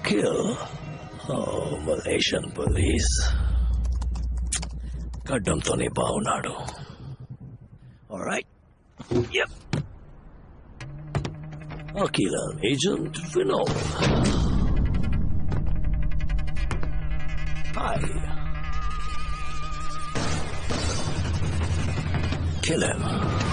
kill. Oh, Malaysian police. గడ్డంతోనే బాగున్నాడు. All right. Yep. Akilan Agent Vinod. Hi. Kill him.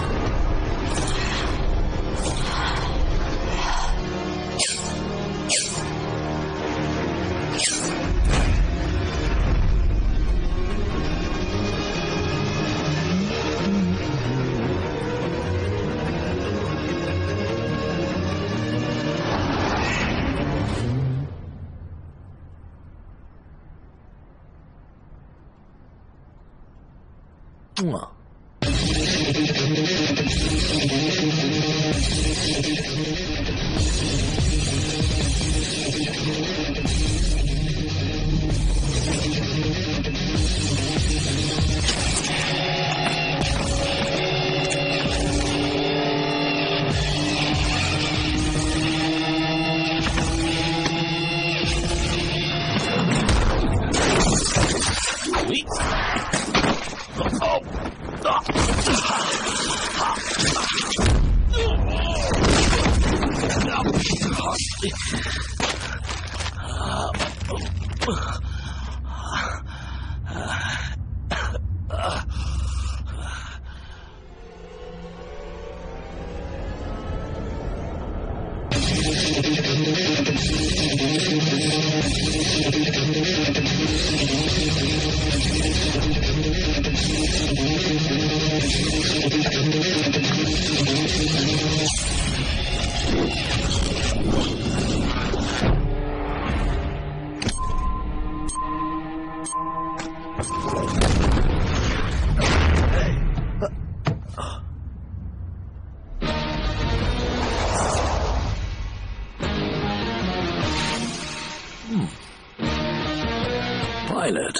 Pilot.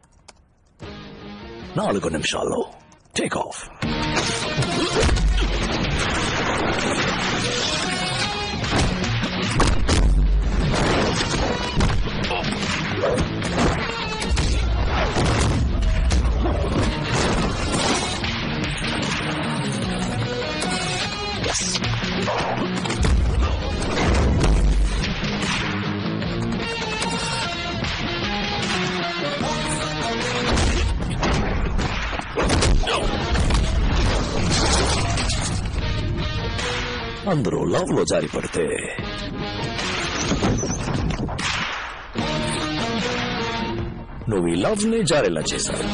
4 నిమిషాల్లో take off. అందరూ love లో జారి పడితే నువ్వు ఈ లవ్ ని జారేలా చేశావు.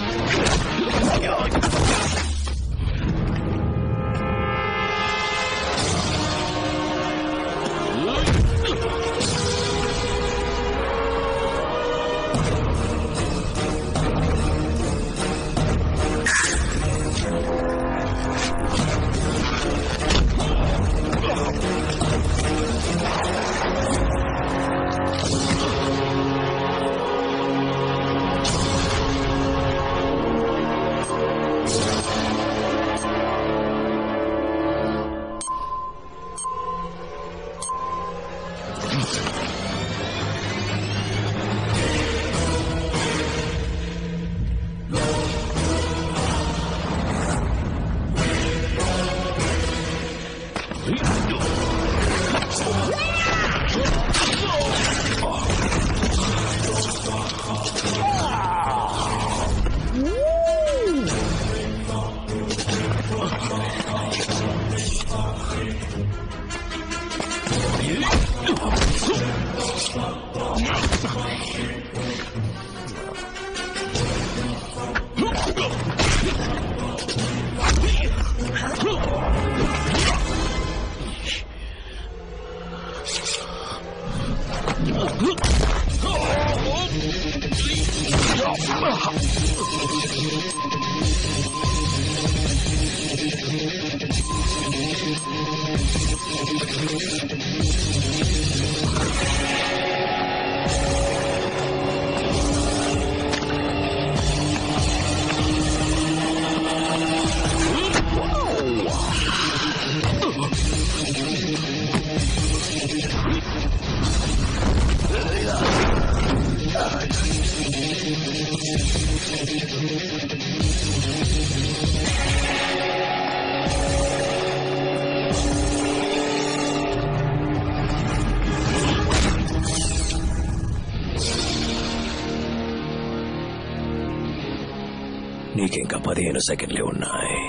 నీకింకా 15 సెకండ్లే ఉన్నాయి.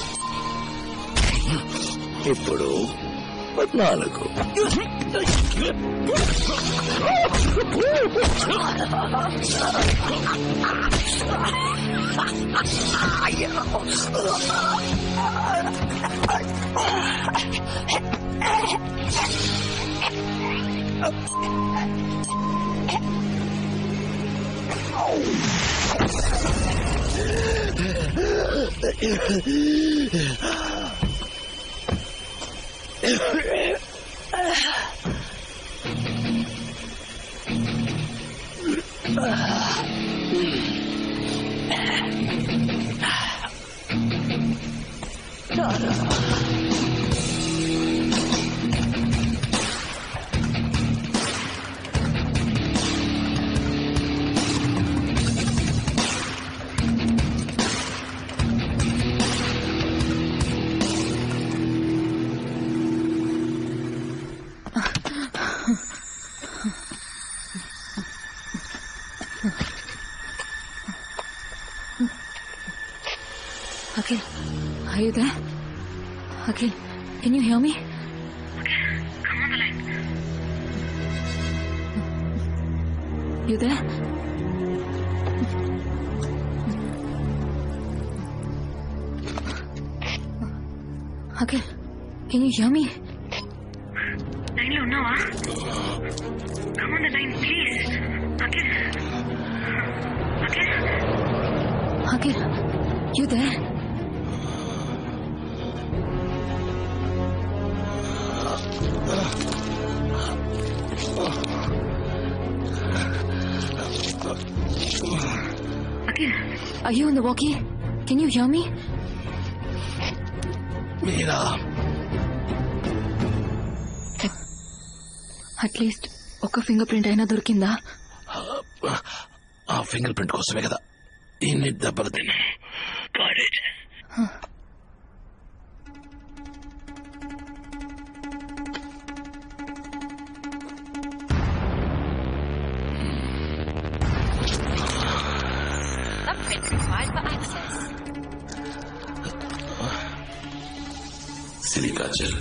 ఇప్పుడు 14. Akhil, are you there? Akhil, can you hear me? Come on the line. You there? Akhil, can you hear me? Line lo unnava? Come on the line, please. Akhil. Akhil, you there? Akhil. Are you in the walkie? Can you hear me? మీరా at least ఒక finger print అయినా దొరికిందా? ఆ finger print కోసమే కదా ఇన్ని దెబ్బలు తిన్నా. సిలికా జెల్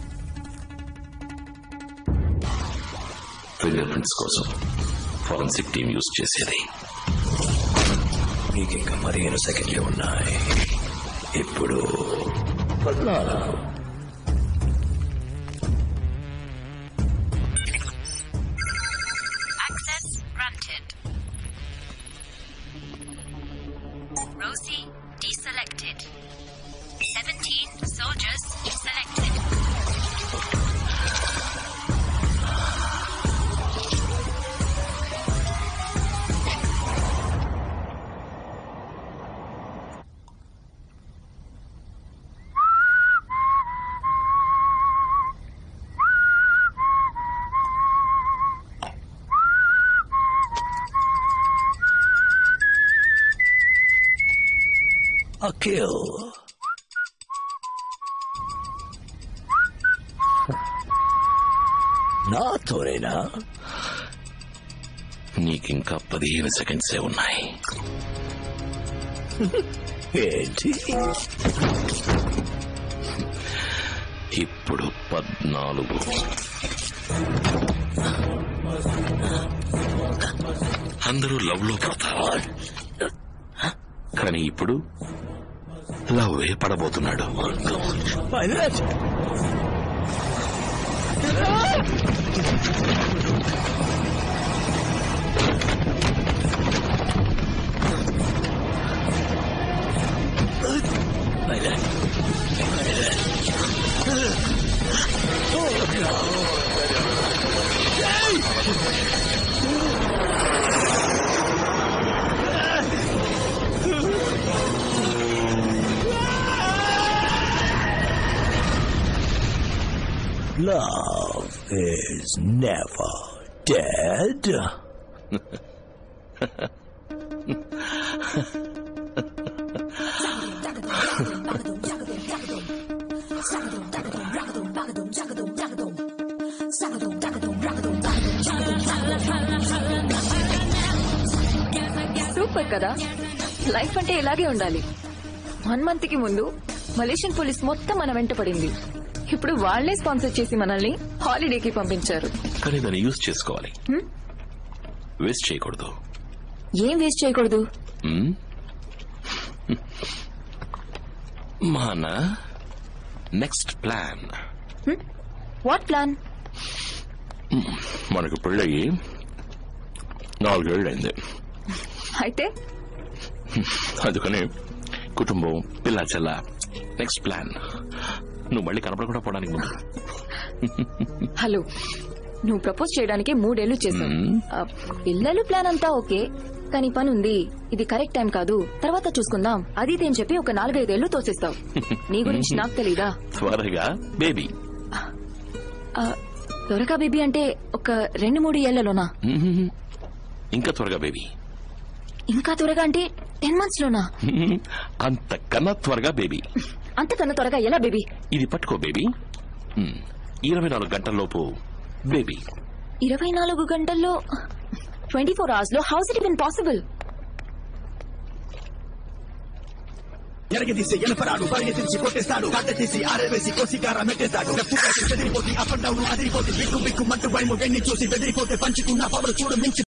ఫింగర్ ప్రింట్స్ కోసం ఫోరెన్సిక్ టీమ్ యూజ్ చేసేది. నీకింకా 15 సెకండ్లే ఉన్నాయి. ఇప్పుడు 14. Access granted. Rosie deselected. 17 soldiers selected. Akhil. నాతోనేనా? నీకింకా 15 సెకండ్సే ఉన్నాయి. ఏంటి? ఇప్పుడు 14. అందరూ లవ్ లో పడతారు, కానీ ఇప్పుడు లవ్వే పడబోతున్నాడు. Love is never dead. Super కదా, లైఫ్ అంటే ఇలాగే ఉండాలి. 1 month కి ముందు మలేషియన్ పోలీస్ మొత్తం మన వెంట పడింది. ఇప్పుడు వాళ్లే స్పాన్సర్ చేసి మనల్ని హాలిడేకి పంపించారు. కానీ దాన్ని యూజ్ చేసుకోవాలి, వేస్ట్ చేయకూడదు. ఏం వేస్ట్ చేయకూడదు? మన నెక్స్ట్ ప్లాన్. What plan? మనకు పెళ్ళయి 4 ఏళ్ళైంది. అయితే అందుకని కుటుంబం, పిల్ల చెల్ల, నెక్స్ట్ ప్లాన్. నువ్వు మళ్ళీ కనపడకుండా పోవడానికి ముందు. హలో, నువ్వు ప్రపోజ్ చేయడానికి 3 ఏళ్లు చేశావు. పిల్లలు ప్లాన్ అంతా ఓకే, కానీ పని ఉంది. ఇది కరెక్ట్ టైం కాదు, తర్వాత చూసుకుందాం అది ఇది అని చెప్పి ఒక 4-5 ఏళ్లు తోసేస్తావు. నీ గురించి నాకు తెలీదా? త్వరగా బేబీ. త్వరగా బేబీ అంటే ఒక 2-3 ఏళ్లలోనా? ఇంకా త్వరగా బేబీ. ఇంకా త్వరగా అంటే 10 months లోనా? అంతకన్నా త్వరగా బేబీ. అంతకన్నా త్వరగా ఎలా బేబీ? ఇది పట్టుకో బేబీ. 24 గంటల్లోపు బేబీ. 24 గంటల్లో 24 hours లో హౌస్ ఇట్ ఈవెన్ పాసిబుల్? ఎరగదీసి ఎనపరాడు పరిగెత్తించి కొట్టేస్తాడు, కట్టేసి ఆరేవేసి కోసికార మెట్టేస్తాడు. చెదిరిపోతే అప్ అండ్ డౌన్ అదిరిపోతే బిక్కు బిక్కు మంటు భయము వెన్ని చూసి బెదిరిపోతే పంచుకున్న పవర్ చూడు మించి